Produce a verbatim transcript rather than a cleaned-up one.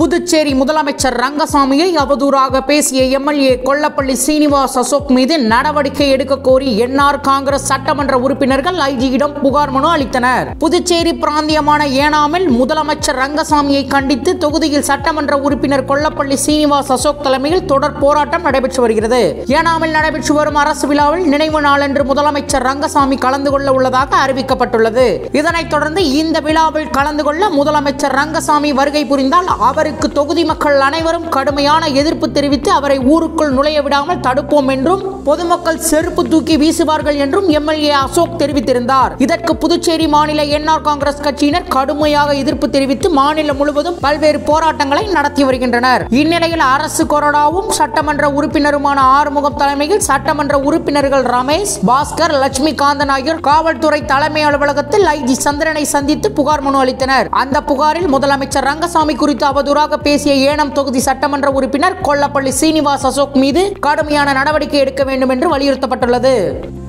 புதுச்சேரி முதலமைச்சர் ரங்கசாமியை அவதூறாக பேசிய எம்எல்ஏ கொல்லப்பள்ளி சீனிவாஸ் அசோக் மீது நடவடிக்கை எடுக்க கோரி என்ஆர் காங்கிரஸ் சட்டமன்ற உறுப்பினர்கள் ஐஜியிடம் புகார் மனு அளித்தனர். புதுச்சேரி பிராந்தியமான ஏனாமில் முதலமைச்சர் ரங்கசாமியை கண்டித்து தொகுதியில் சட்டமன்ற உறுப்பினர் கொல்லப்பள்ளி சீனிவாஸ் அசோக் தலைமையில் தொடர் போராட்டம் நடைபெற்று வருகிறது. ஏனாமில் நடைபெற்று வரும் அரசு விழாவில் நினைவு நாளன்று முதலமைச்சர் ரங்கசாமி கலந்து கொள்ள உள்ளதாக அறிவிக்கப்பட்டுள்ளது. இதனைத் தொடர்ந்து இந்த விழாவில் கலந்து கொள்ள முதலமைச்சர் ரங்கசாமி வருகை புரிந்தால் அவருக்கு தொகுதி மக்கள் அனைவரும் கடுமையான எதிர்ப்பு தெரிவித்து அவரை ஊருக்குள் நுழைய விடாமல் தடுப்போம் என்றும் பொதுமக்கள் செருப்பு தூக்கி வீசுவார்கள் என்றும் எம்எல்ஏ அசோக் தெரிவித்திருந்தார். இதற்கு புதுச்சேரி மாநில என்ஆர் காங்கிரஸ் கட்சியினர் கடுமையாக எதிர்ப்பு தெரிவித்து மாநிலம் முழுவதும் பல்வேறு போராட்டங்களை நடத்தி வருகின்றனர். இந்நிலையில் அரசு கொறடாவும் சட்டமன்ற உறுப்பினருமான ஆறுமுகம் தலைமையில் சட்டமன்ற உறுப்பினர்கள் ரமேஷ், பாஸ்கர், லட்சுமிகாந்தன் ஆகியோர் காவல்துறை தலைமை அலுவலகத்தில் ஐஜி சந்திரனை சந்தித்து புகார் மனு அளித்தனர். அந்த புகாரில் முதலமைச்சர் ரங்கசாமி குறித்து அவதூறாக பேசிய ஏனம் தொகுதி சட்டமன்ற உறுப்பினர் கொல்லப்பள்ளி சீனிவாஸ் அசோக் மீது கடுமையான நடவடிக்கை எடுக்க வேண்டும் என்று வலியுறுத்தப்பட்டுள்ளது.